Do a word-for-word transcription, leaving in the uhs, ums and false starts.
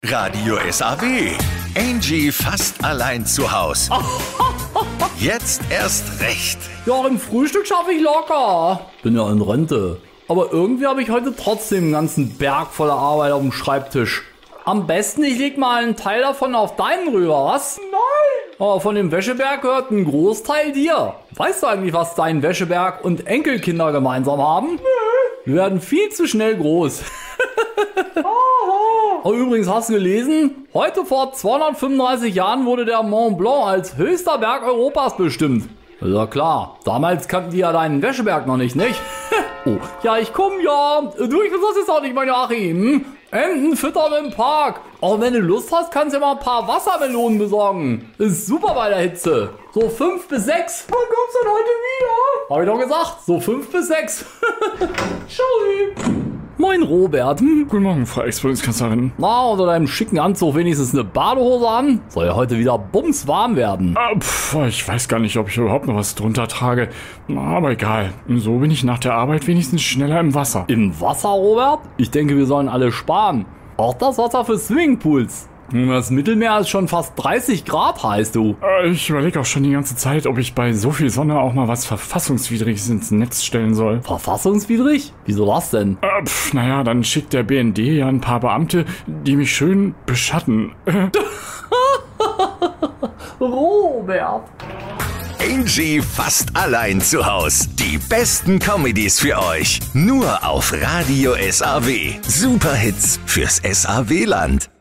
Radio S A W. Angie fast allein zu Haus. Jetzt erst recht. Ja, im Frühstück schaffe ich locker. Bin ja in Rente. Aber irgendwie habe ich heute trotzdem einen ganzen Berg voller Arbeit auf dem Schreibtisch. Am besten, ich leg mal einen Teil davon auf deinen rüber, was? Nein! Aber von dem Wäscheberg gehört ein Großteil dir. Weißt du eigentlich, was dein Wäscheberg und Enkelkinder gemeinsam haben? Nee. Wir werden viel zu schnell groß. Oh, übrigens, hast du gelesen? Heute vor zweihundertfünfunddreißig Jahren wurde der Mont Blanc als höchster Berg Europas bestimmt. Ja klar, damals kannten die ja deinen Wäscheberg noch nicht, nicht? Oh, ja, ich komm ja. Du, ich bin das jetzt auch nicht, mein Joachim. Enten füttern im Park. Auch wenn du Lust hast, kannst du ja mal ein paar Wassermelonen besorgen. Ist super bei der Hitze. So fünf bis sechs. Wann kommst du denn heute wieder? Hab ich doch gesagt, so fünf bis sechs. Sorry. Moin Robert. Hm? Guten Morgen, Frau Ex-Bundeskanzlerin. Na, unter deinem schicken Anzug wenigstens eine Badehose an? Soll ja heute wieder bumswarm werden. Ah, pf, ich weiß gar nicht, ob ich überhaupt noch was drunter trage. Aber egal. So bin ich nach der Arbeit wenigstens schneller im Wasser. Im Wasser, Robert? Ich denke, wir sollen alle sparen. Auch das Wasser für Swimmingpools. Das Mittelmeer ist schon fast dreißig Grad heiß, du. Ich überlege auch schon die ganze Zeit, ob ich bei so viel Sonne auch mal was Verfassungswidriges ins Netz stellen soll. Verfassungswidrig? Wieso das denn? Äh, pf, naja, dann schickt der B N D ja ein paar Beamte, die mich schön beschatten. Robert. Angie fast allein zu Haus. Die besten Comedies für euch. Nur auf Radio S A W. Super Hits fürs S A W-Land.